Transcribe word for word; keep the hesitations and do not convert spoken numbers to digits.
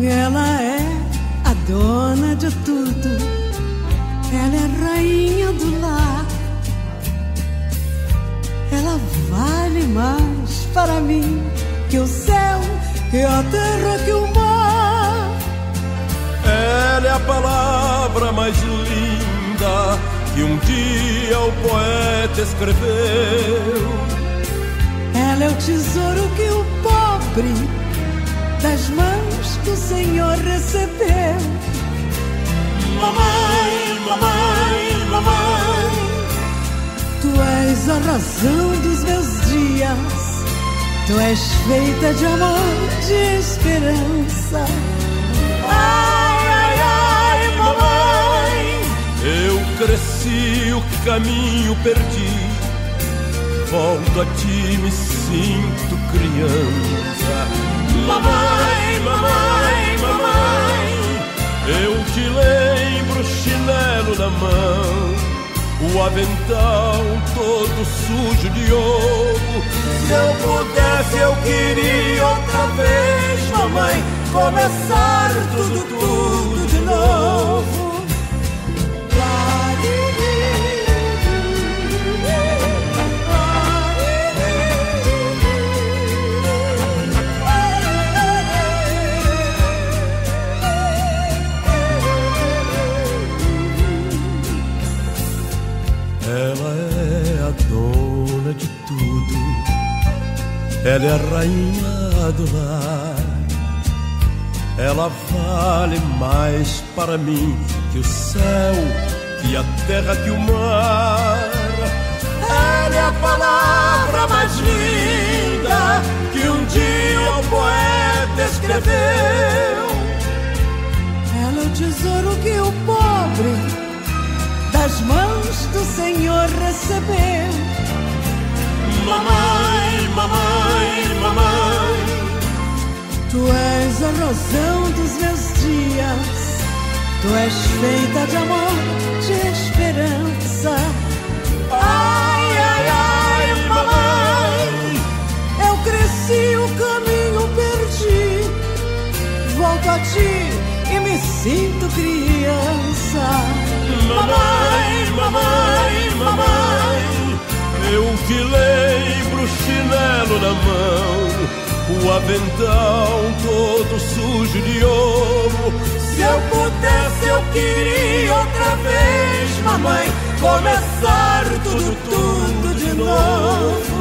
Ela é a dona de tudo, ela é rainha do lar. Ela vale mais para mim que o céu, que a terra, que o mar. Ela é a palavra mais linda que um dia o poeta escreveu. Ela é o tesouro que o pobre das mãos do Senhor recebeu. Mamãe, mamãe, mamãe, tu és a razão dos meus dias. Tu és feita de amor, de esperança. Ai, ai, ai, mamãe, eu cresci, o caminho perdi. Volto a ti, me sinto criança. Mamãe, mamãe, mamãe, eu te lembro, chinelo na mão, o avental todo sujo de ovo. Se eu pudesse, eu queria outra vez, mamãe, começar tudo, tudo de novo. Ela é a dona de tudo, ela é a rainha do lar. Ela vale mais para mim que o céu, que a terra, que o mar. Ela é a palavra mais linda que um dia o poeta escreveu. Ela é o tesouro que o pobre das mãos do Senhor recebeu. Mamãe, mamãe, mamãe, tu és a razão dos meus dias. Tu és feita de amor, de esperança. Ai, ai, ai, mamãe, eu cresci, o caminho perdi. Volto a ti e me sinto criança. Mamãe, mamãe, mamãe, eu te lembro, chinelo na mão, o avental todo sujo de ovo. Se eu pudesse, eu queria outra vez, mamãe, começar tudo, tudo de novo.